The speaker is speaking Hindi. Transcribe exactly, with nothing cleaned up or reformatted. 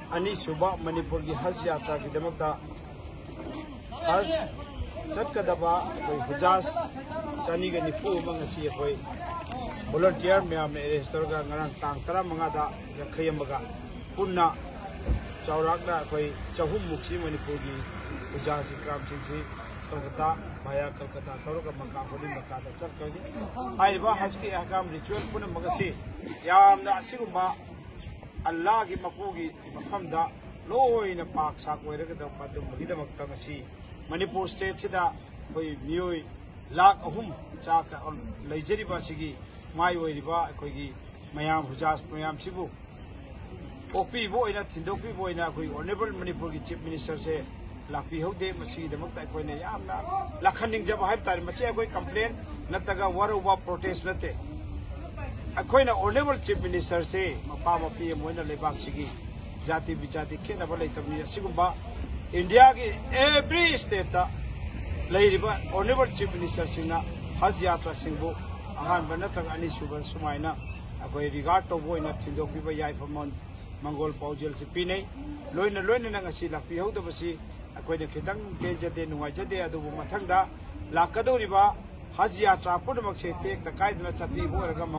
Aniraksuba Manipur Haj Yatra की दमकता हज चटकदबा कोई हुजास चानी के निफू मंगसी कोई volunteer मैम ने रेजिस्टर का ngरang tang tara mangada yakhayamaga punna chawrakna कोई chahum muksi Manipur की hujasi kram singsi Kolkata via Kolkata thoroka mangka holi makada chatkadi aiba haj ki ahkam ritual punna magasi yamna asigumba Allah की मकू की मफमदा लोइना पाक साक ओइरगदा पदम बगिदमक्ता ngasi मणिपुर स्टेट सिदा कोई मियोय लाख अहुम चाक लेजरिबा सिगी माय ओइरिबा अखोगी मयाम हुजास मयाम सिबु ओपीबो ओइना थिंदोपीबो ओइना कोई ऑनरेबल मणिपुर की चीफ मिनिस्टर से लापी हौदे मसी दमक्ता अखोइना यामना लखनिंग जब हाइब तारि मसी अखोई कंप्लेन नतगा वरउबा प्रोटेस्ट नते अखोइना ऑनरेबल चीफ मिनिस्टर से मपा मपी मोइना लेबाक सिगी जाति विजाति खेनबा लेतबनि सिगुंबा इंडिया की एवरी स्टेट ता लेरिबा ऑनरेबल चीफ मिनिस्टर सिंगना हज यात्रा सिंगबु अहानबा नत्रग अनिसुबा सुमाइना अखोइ रिगार्ड तोबोइना थिंदोपिबा याइफमन मंगोल पाउजेल से पिनै लोइना लोइना ngasi लापि हौदबसि अखोइना खितंग पेजदे नुवाइजदे अदुबु मथंगदा लाकदोरिबा हज यात्रा पुनमक से टेक तकाइदना चपि बोरगा